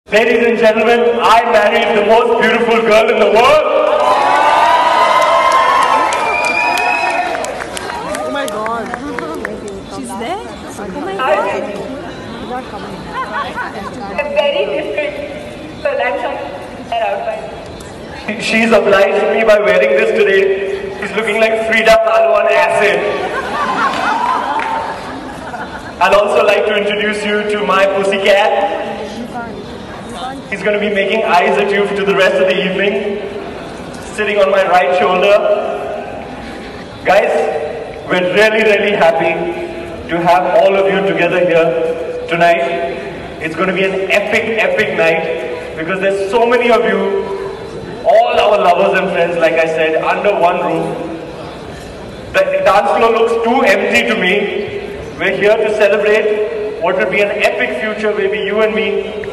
Ladies and gentlemen, I married the most beautiful girl in the world. Oh my God. She's there? Oh my God. They're very different, but I'm sure they're out by. She's obliged me by wearing this today. She's looking like Frida Kahlo on acid. I'd also like to introduce you to my pussycat. He's going to be making eyes at you to the rest of the evening, sitting on my right shoulder. Guys, we're really happy to have all of you together here tonight. It's going to be an epic night because there's so many of you, all our lovers and friends, like I said, under one roof. The dance floor looks too empty to me. We're here to celebrate what will be an epic future, maybe you and me.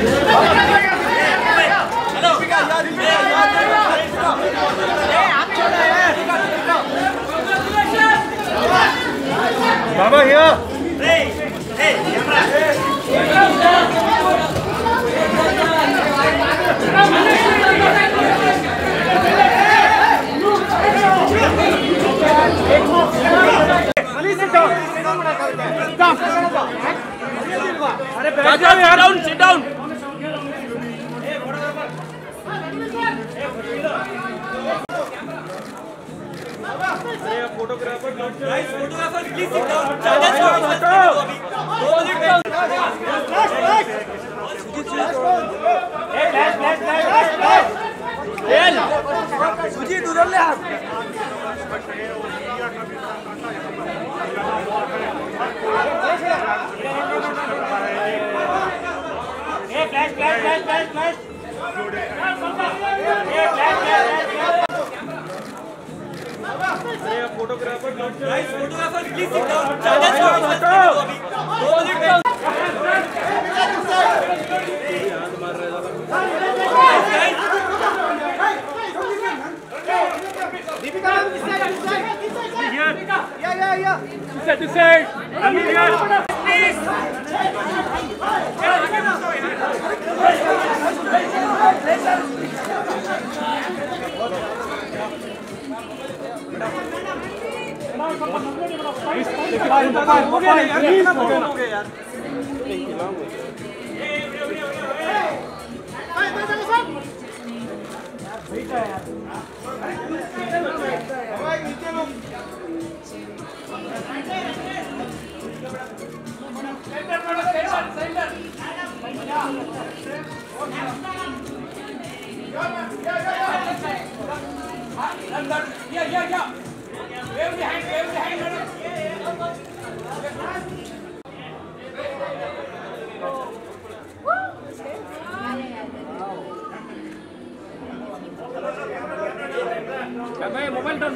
Baba here. Sit down. Guys, photographers, please sit down. Sujit, उधर ले हाथ. Flash. Photographers, please sit down. This side. I'm here. Please. Yeah. Wave the hand, Momentum.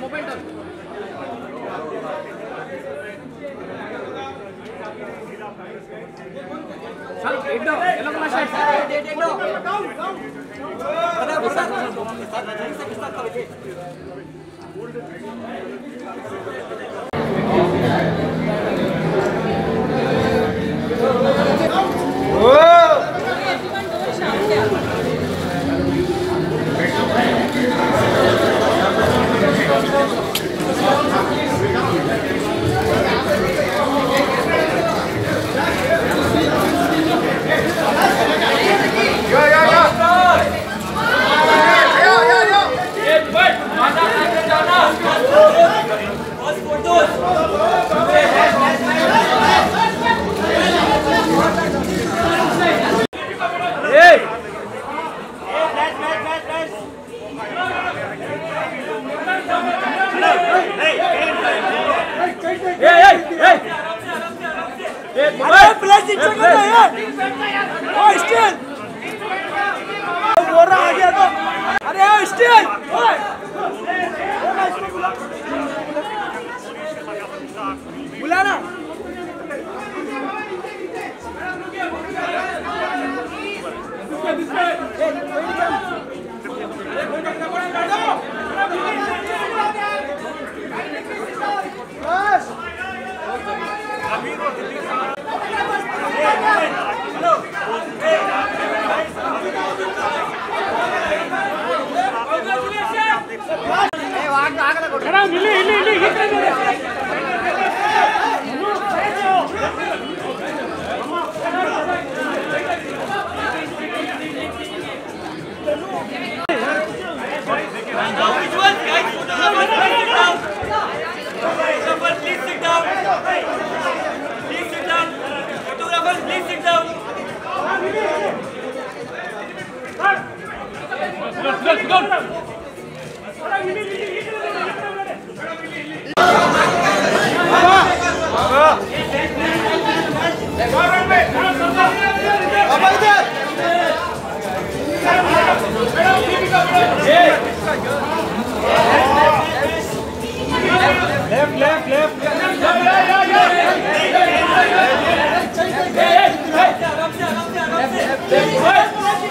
Left.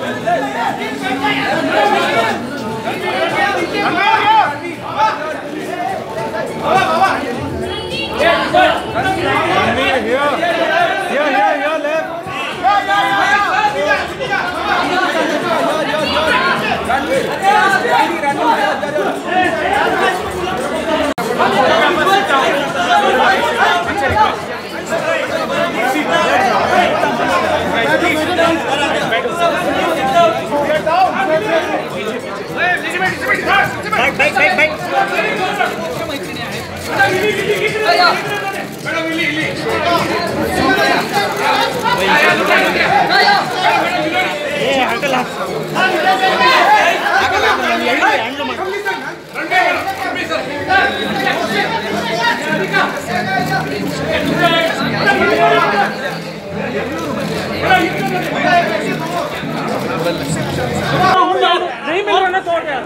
नहीं मिल रहा ना तोड़ यार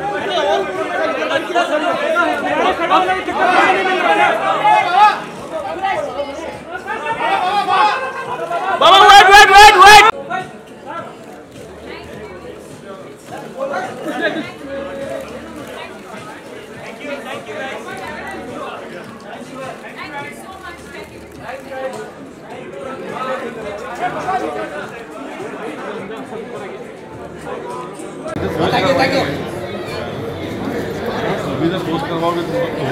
बाबा wait Thank you. Post करवाओगे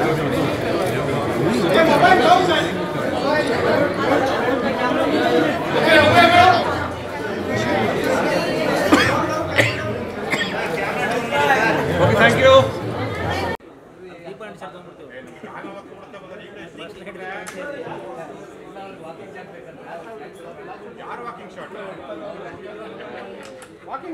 thank you. Walking shot walking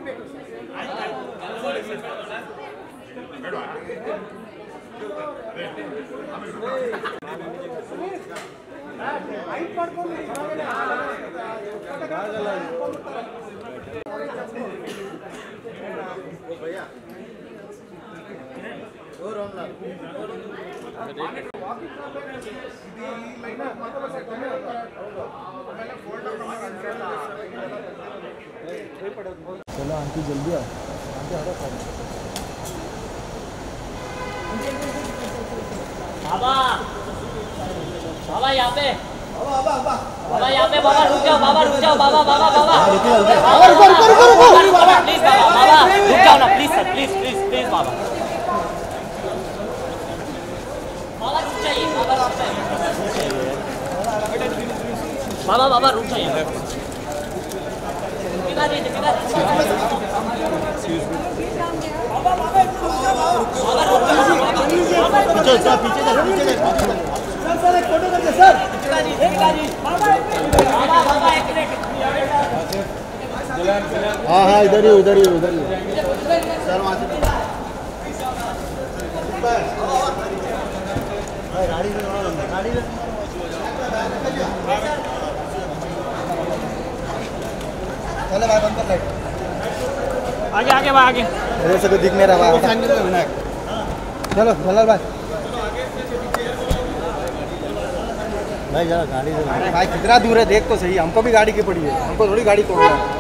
चलो आंटी जल्दी आओ। बाबा बाबा यहाँ पे बाबा यहाँ पे बाबा रुक जाओ बाबा रुक जाओ बाबा बाबा बाबा प्लीज बाबा बाबा रुक जाओ ना please sir please please please बाबा बाबा रुक जाइए बाबा रुक जाइए बाबा बाबा रुक जाइए हाँ हाँ इधर ही सर वहाँ से चलो भाई बंद कर लाइट आगे आगे भाई आगे अरे से तो दिख नहीं रहा भाई चलो जलाल भाई जरा गाड़ी भाई कितना दूर है देख तो सही हमको भी गाड़ी की पड़ी है हमको थोड़ी गाड़ी तोड़ना है।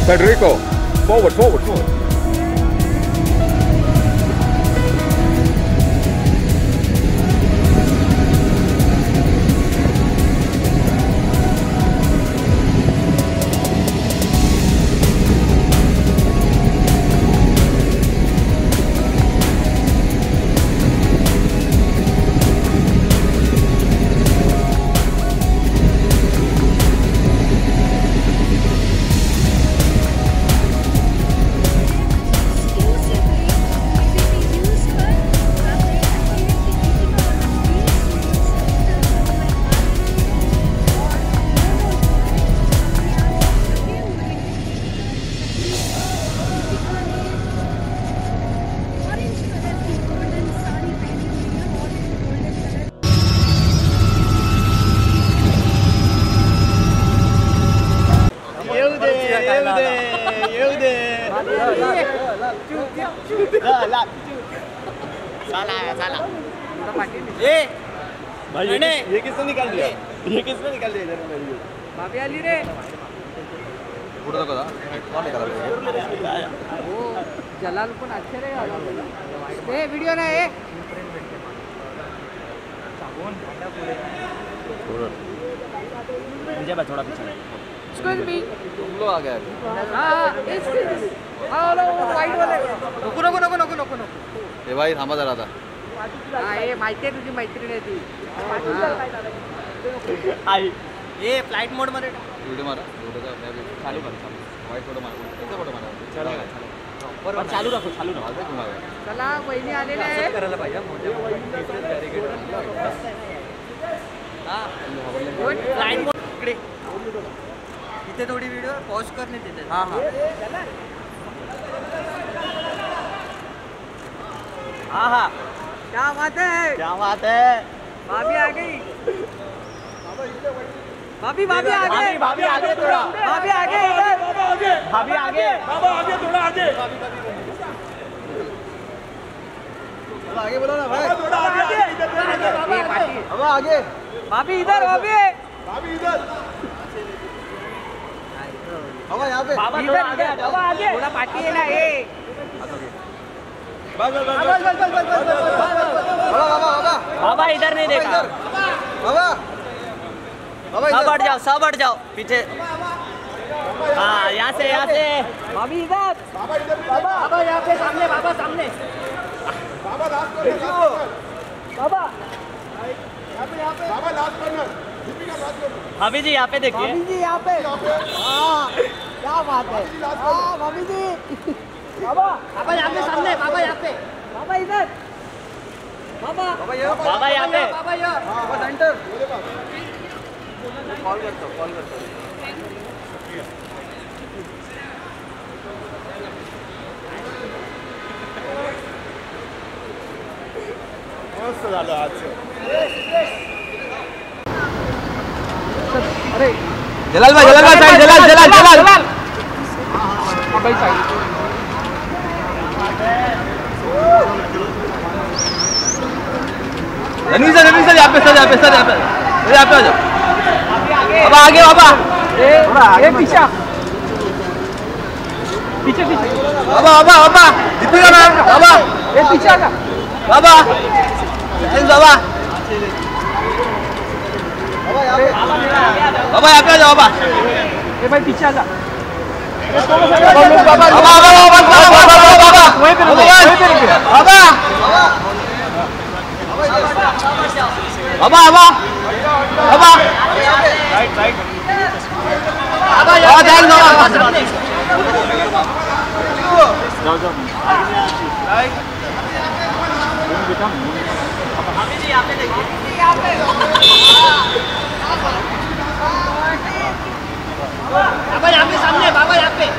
Federico, forward, forward, forward. भाई ये किसने निकाल दिया? ये किसने निकाल दिया इधर मेरी? भाभी आली रे फोटो तो करा कौन निकाला? वो जलाल पण अच्छे रे ए वीडियो ना ए मुझे बस थोड़ा पीछे एक्सक्यूज मी तुम लोग आ गए हां हेलो राइट वाले नको ये भाई थांबा जरा था हां ए माहिती आहे तुझी मैत्रीण आहे ती आई ये फ्लाइट मोड मध्ये व्हिडिओ मारा व्हिडिओ का मैं चालू कर वाइट फोटो मारा कैसा फोटो मारा चलेगा बरोबर चालू रखो चला वहिनी आलेले आहे करायला पाहिजे मोठे बॅरिकेड हां फ्लाइट मोड इकडे इथे थोडी व्हिडिओ पॉज करने देते हां हां क्या बात है भाभी आ गई भाभी आ गए भाभी आगे थोड़ा भाभी आ गए इधर भाभी आगे बाबा आगे थोड़ा आगे आगे बोलो ना भाई थोड़ा आगे इधर अब आगे भाभी इधर भाभी इधर अब यहाँ पे बाबा थोड़ा आगे आगे थोड़ा पार्टी है ना ये बस बाबा इधर नहीं देखा बाबा सब हट जाओ पीछे हाँ यहाँ से भाभी इधर बाबा यहाँ पे सामने बाबा सामने बाबा last corner Deepika last corner भाभी जी यहाँ पे देखिए भाभी जी यहाँ पे हाँ क्या बात है हाँ भाभी जी बाबा यहाँ पे सामने बाबा यहाँ पे बाबा इधर बाबा बाबा यहाँ पे बाबा यहाँ बाबा सेंटर कॉल करता मस्त झालं आजचं अरे जलाल भाई साइड जलाल भाई साइड रनी सर यहाँ पे आ जाओ बाबा आगे बाबा ये पीछे बाबा दीपिका मैम बाबा ये पीछे आजा बाबा यहाँ पे आ जाओ बाबा ये भाई पीछे आजा बाबा यहाँ पे सामने बाबा यहाँ पे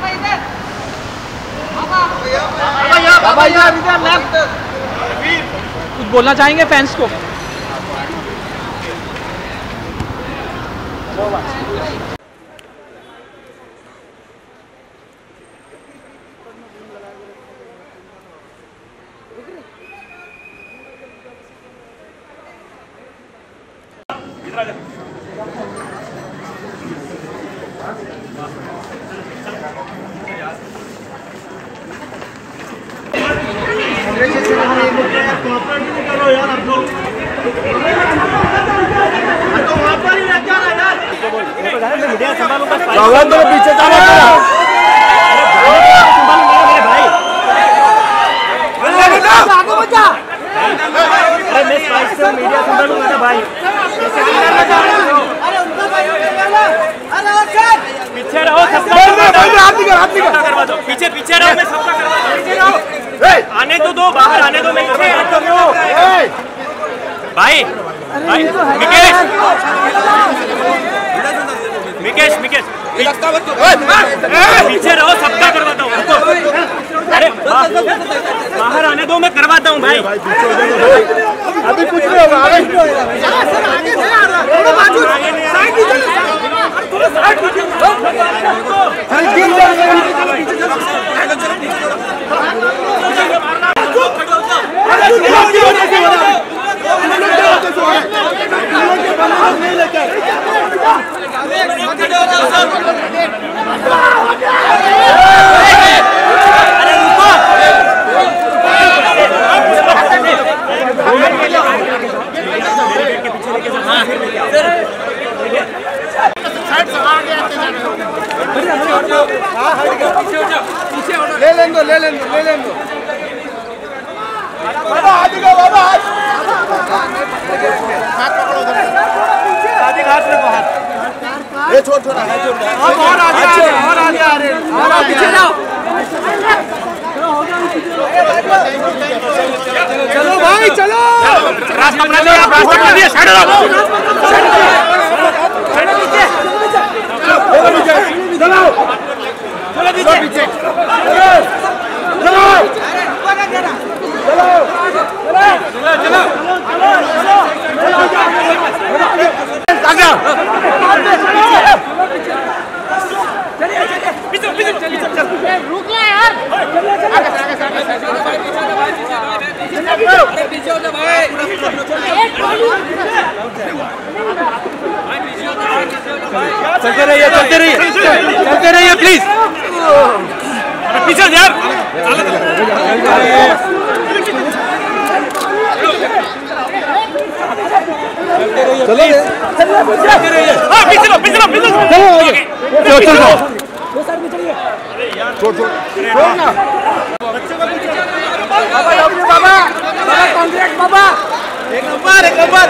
बाबा इधर लेफ्ट कुछ बोलना चाहेंगे फैंस को पीछे मीडिया संभालूंगा ना भाई। पीछे रहो, करवा दो। पीछे रहो, मैं सबका करवा दो। आने तो दो, बाहर आने दो, मैं भाई मिकेश पीछे रहो, सबका करवाता हूँ। अरे बाहर आने दो, मैं करवाता हूँ भाई। अभी कुछ नहीं होगा। ले लें दो। बाबा हाथ पकड़ो, हाथ में बाहर। ये छोड़ और आगे आ रहे पीछे जाओ। चलो भाई चलो, रास्ता बना लिया, साइड चलो पीछे, रुकना यार। चलते रहिए प्लीज। पीछे यार, चलो बाबा कॉन्ट्रैक्ट बाबा, एक नंबर।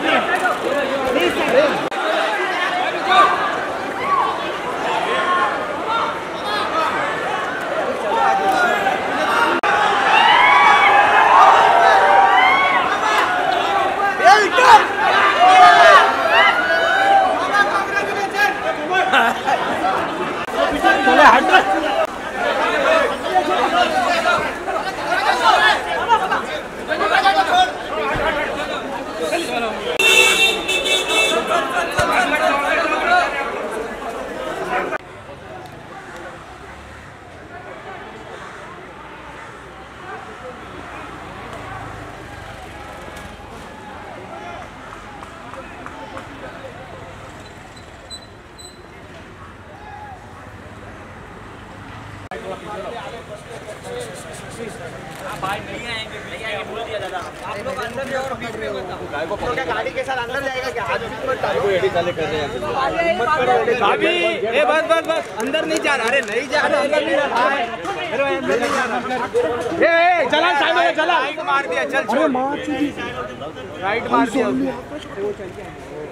आप लोग अंदर जाओ और बीच में बताओ। क्या गाड़ी के साथ अंदर जाएगा क्या? हाथ मत डालो। एडी चाले कर रहे हैं अभी। ए बस अंदर नहीं जा रहा। अरे नहीं जा रहा, अंदर नहीं जा रहा है। अरे अंदर नहीं जा रहा। ए चला साइड में, चला राइट मार दिया। चल अरे मार चुकी, राइट मार दिया। वो चल के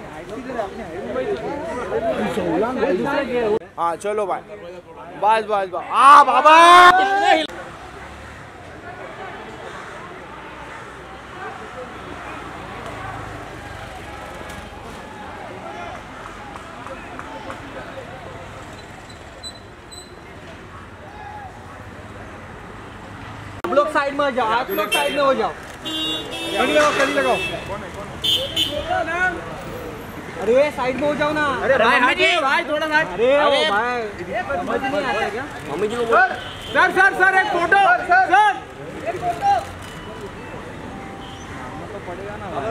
हां चलो भाई, बस आ बाबा। आप लोग साइड में हो जाओ, आप लोग साइड में हो जाओ। कड़ी लगाओ। अरे साइड में हो जाओ ना। अरे भाई थोड़ा साइड। अरे भाई समझ नहीं आता क्या? मम्मी जी को सर एक फोटो। सर एक फोटो।